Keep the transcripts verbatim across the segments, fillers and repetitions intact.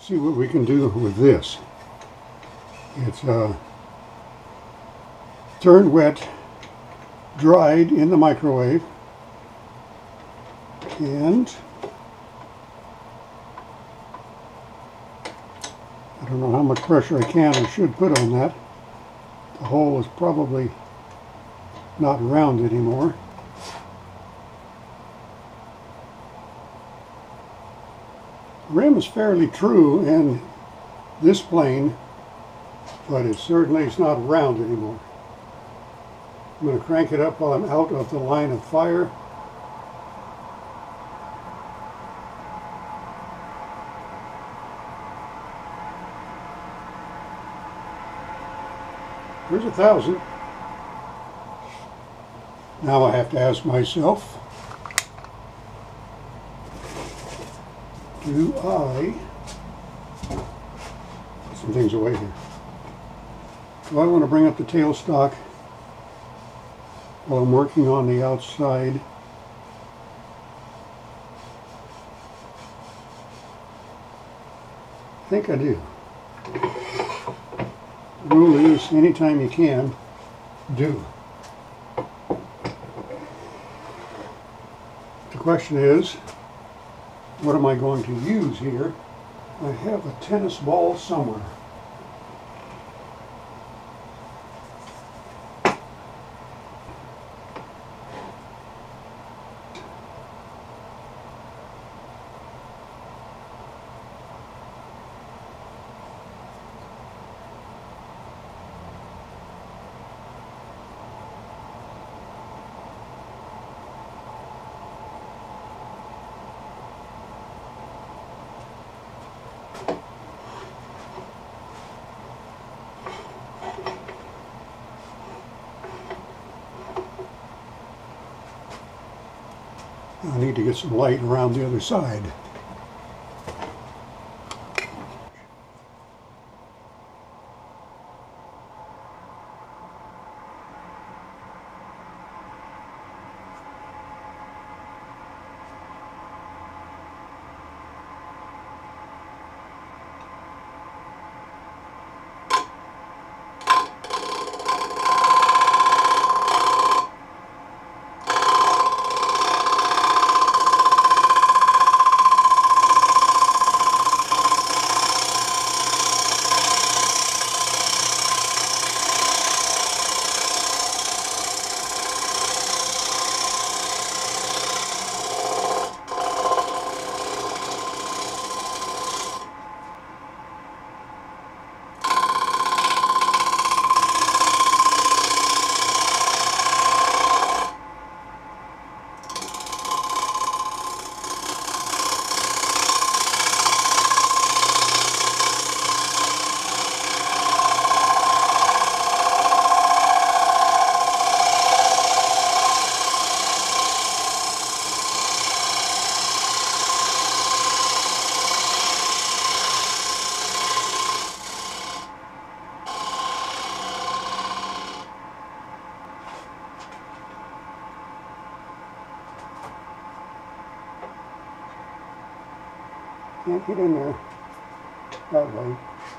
See what we can do with this. It's uh, turned wet, dried in the microwave, and I don't know how much pressure I can or should put on that. The hole is probably not round anymore. The rim is fairly true in this plane, but it certainly is not round anymore. I'm going to crank it up while I'm out of the line of fire. There's a thousand. Now I have to ask myself, do I, put some things away here, do I want to bring up the tailstock while I'm working on the outside? I think I do. The rule is, anytime you can, do. The question is, what am I going to use here? I have a tennis ball somewhere. I need to get some light around the other side. Can't get in there that way.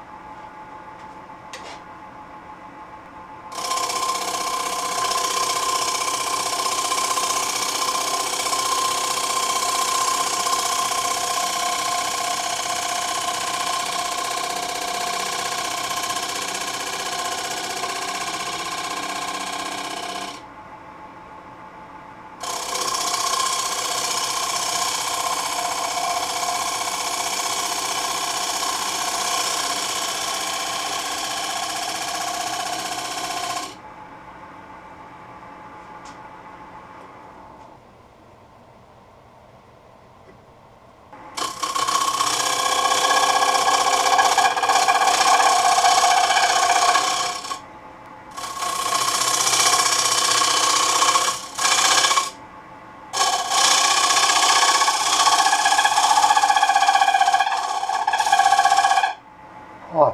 Hot.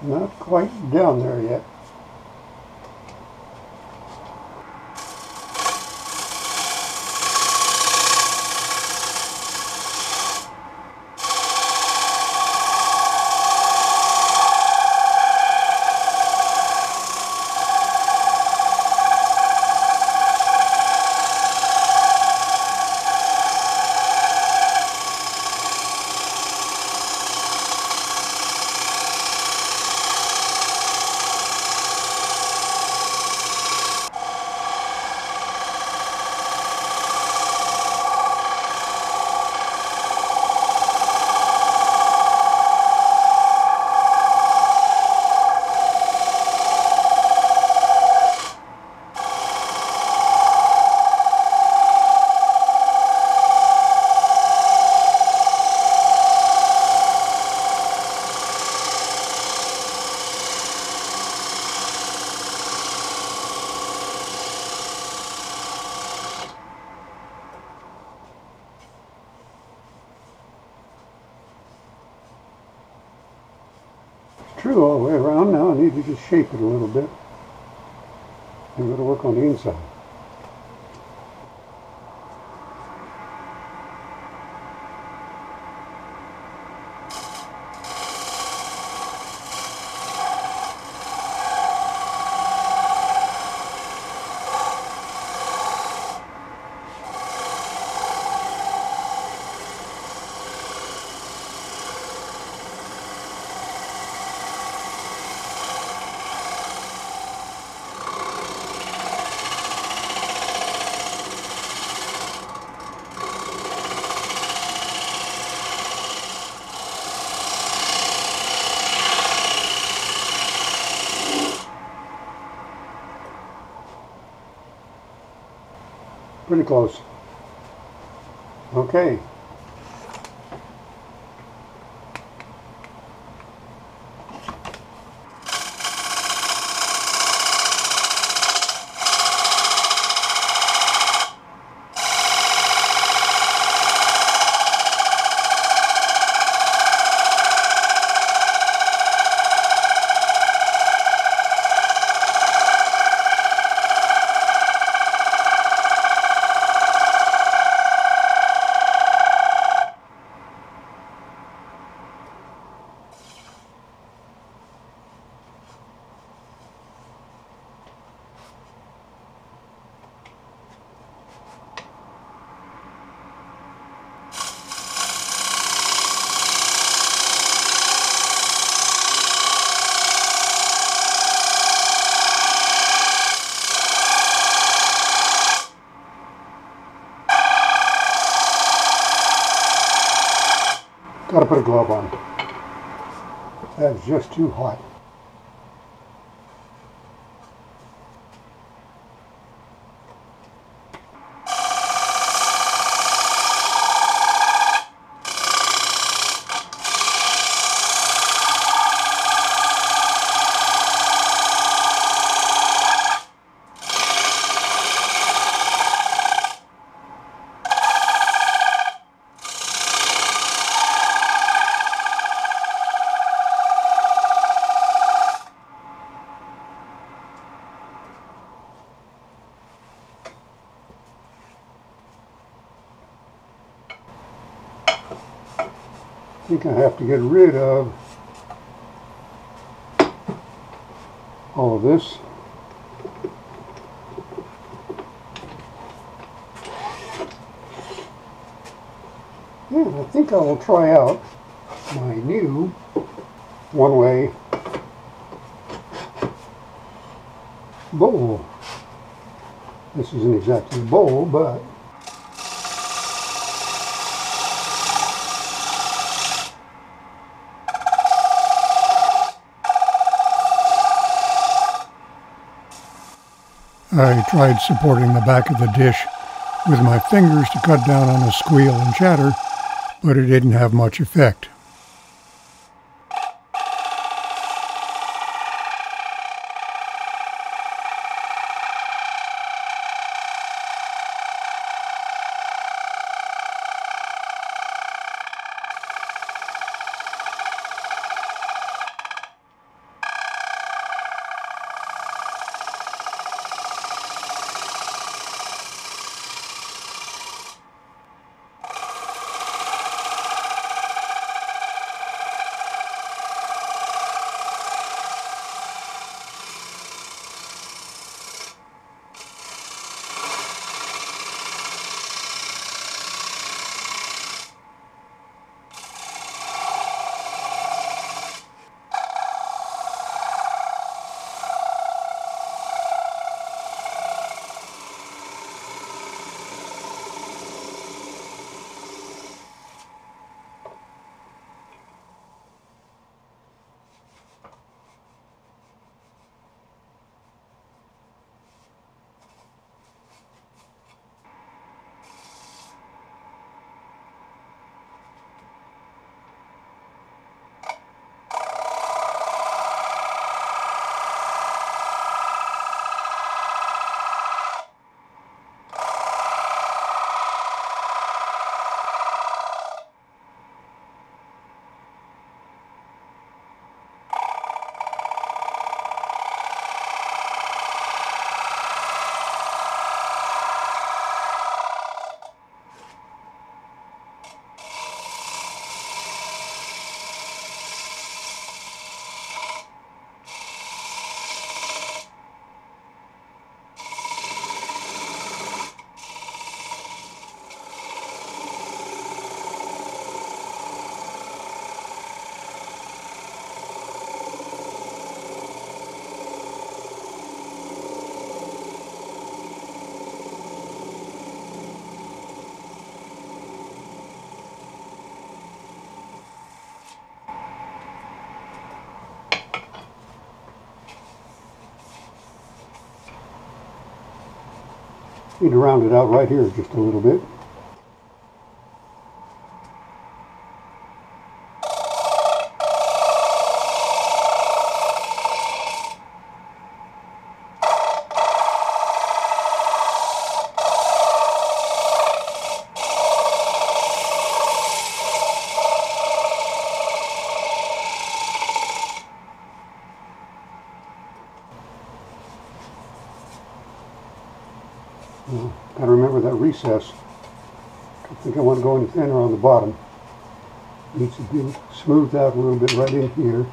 Not quite down there yet. True all the way around. Now I need to just shape it a little bit. I'm going to work on the inside. Pretty close. Okay. Gotta put a glove on. That's just too hot. I think I have to get rid of all of this. Yeah, I think I will try out my new one-way bowl. This isn't exactly a bowl, but I tried supporting the back of the dish with my fingers to cut down on the squeal and chatter, but it didn't have much effect. Need to round it out right here just a little bit. Well, got to remember that recess. I think I want to go any thinner on the bottom. Needs to be smoothed out a little bit right in here.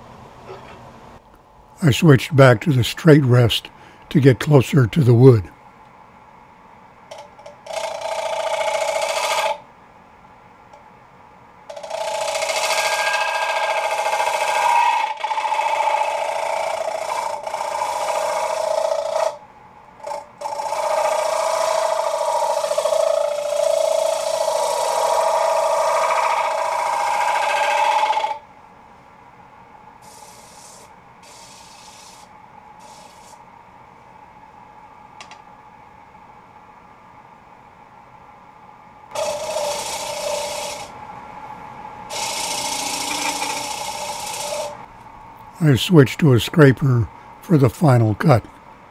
I switched back to the straight rest to get closer to the wood. I switched to a scraper for the final cut.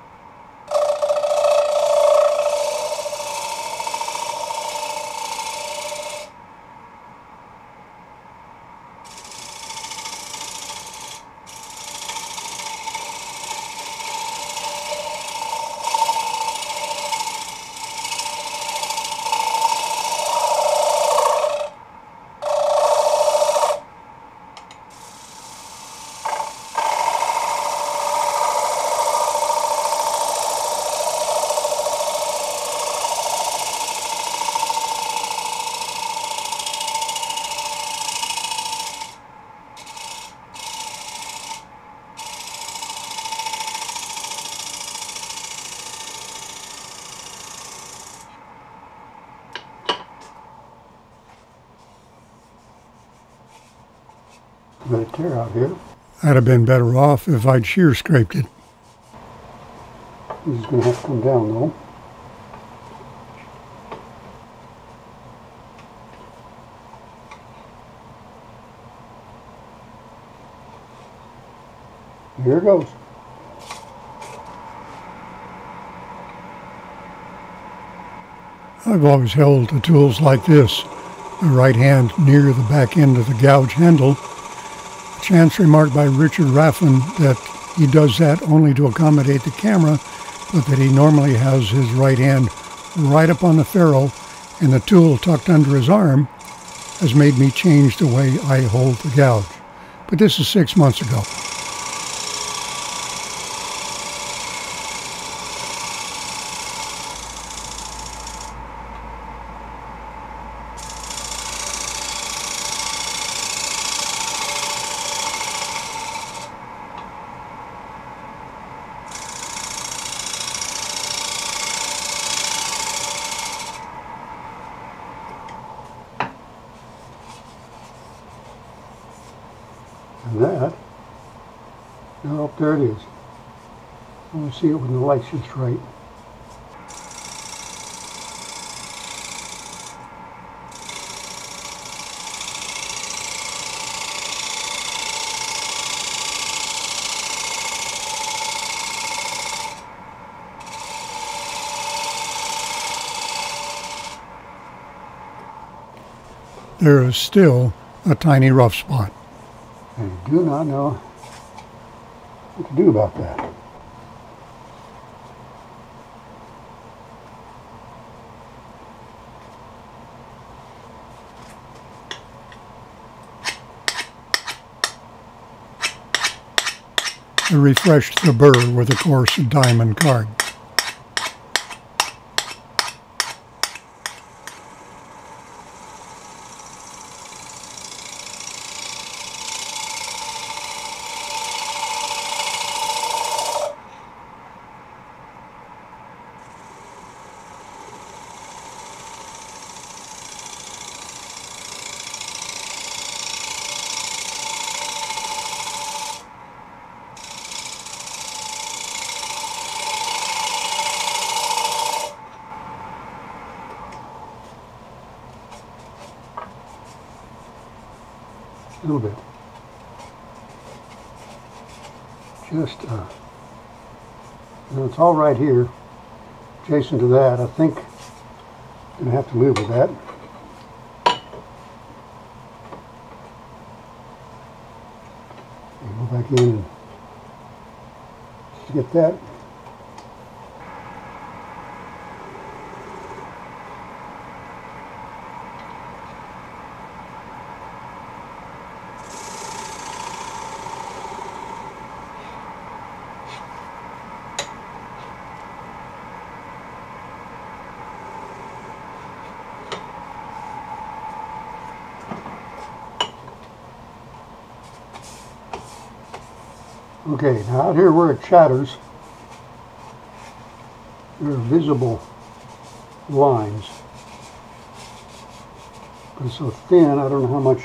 Got a tear out here. I'd have been better off if I'd shear scraped it. This is going to have to come down though. Here it goes. I've always held the tools like this, the right hand near the back end of the gouge handle. A chance remark by Richard Raffin that he does that only to accommodate the camera, but that he normally has his right hand right up on the ferrule and the tool tucked under his arm, has made me change the way I hold the gouge. But this is six months ago. And that, oh, there it is. I want to see it when the light's just right. There is still a tiny rough spot. I do not know what to do about that. I refreshed the burr with a coarse diamond card. a little bit. Just, uh, you know, it's all right here, adjacent to that. I think I'm going to have to live with that. And go back in and get that. Okay, now out here where it shatters, there are visible lines. But it's so thin, I don't know how much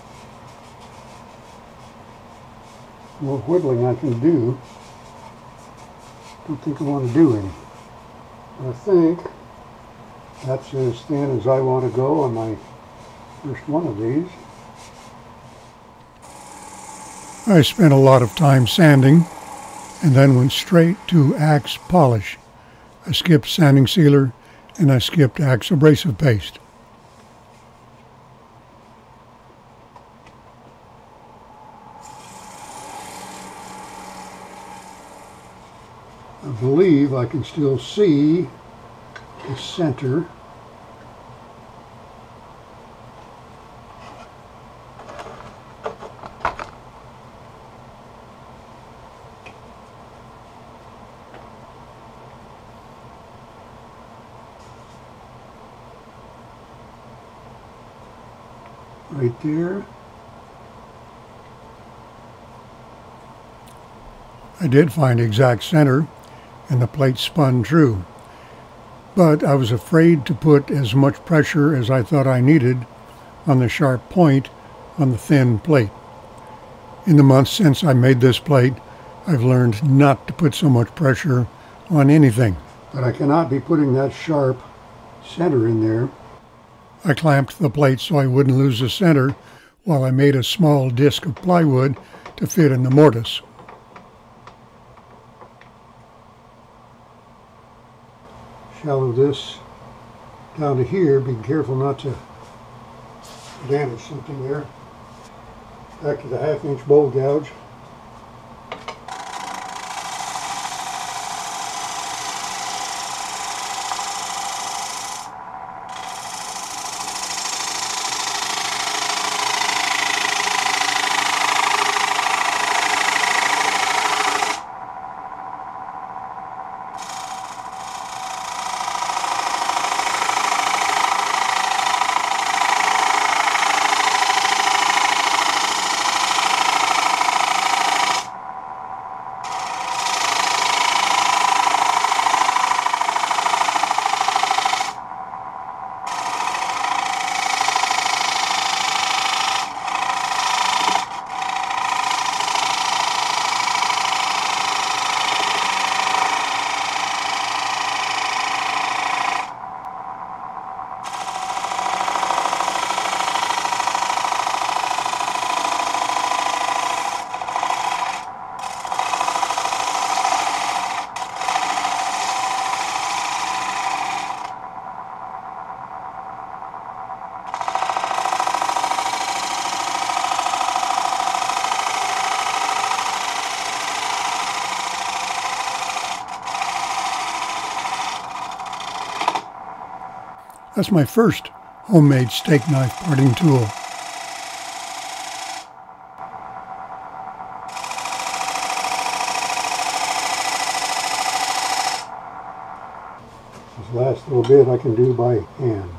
more whittling I can do. Don't think I want to do any. I think that's as thin as I want to go on my first one of these. I spent a lot of time sanding and then went straight to axe polish. I skipped sanding sealer and I skipped axe abrasive paste. I believe I can still see the center. Right there. I did find exact center and the plate spun true, but I was afraid to put as much pressure as I thought I needed on the sharp point on the thin plate. In the months since I made this plate, I've learned not to put so much pressure on anything. But I cannot be putting that sharp center in there. I clamped the plate so I wouldn't lose the center while I made a small disc of plywood to fit in the mortise. Shallow this down to here, be careful not to damage something there. Back to the half inch bowl gouge. That's my first homemade steak knife parting tool. This last little bit I can do by hand.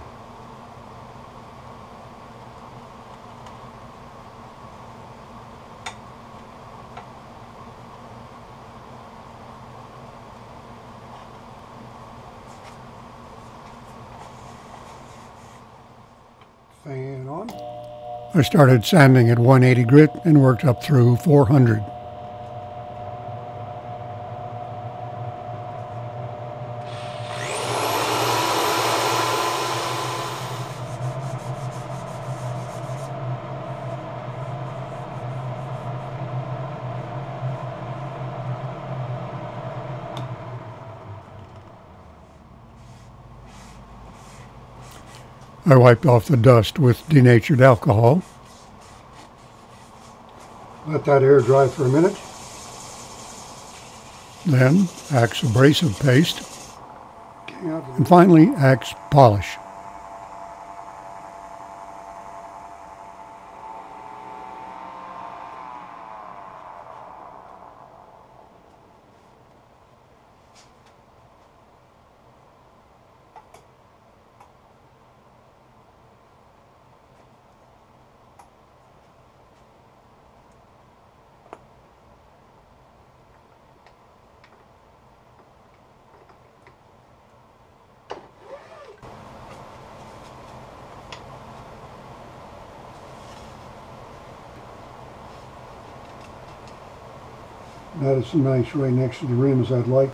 Fan on. I started sanding at one eighty grit and worked up through four hundred. I wiped off the dust with denatured alcohol. Let that air dry for a minute. Then Axe abrasive paste. And finally Axe polish. That is nice right next to the rims I'd like.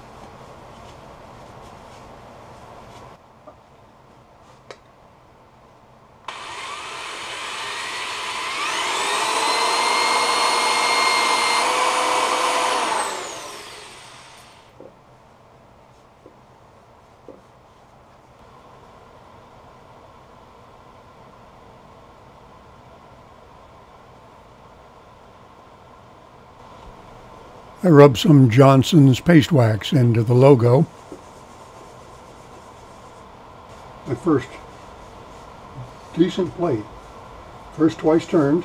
I rubbed some Johnson's paste wax into the logo. My first decent plate. First twice turned.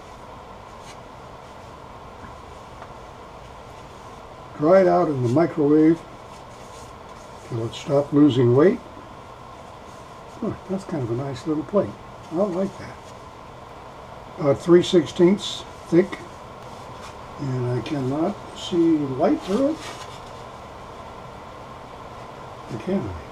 Dry it out in the microwave till it stopped losing weight. Oh, that's kind of a nice little plate. I like that. About three sixteenths thick. And I cannot see light through it. I can't.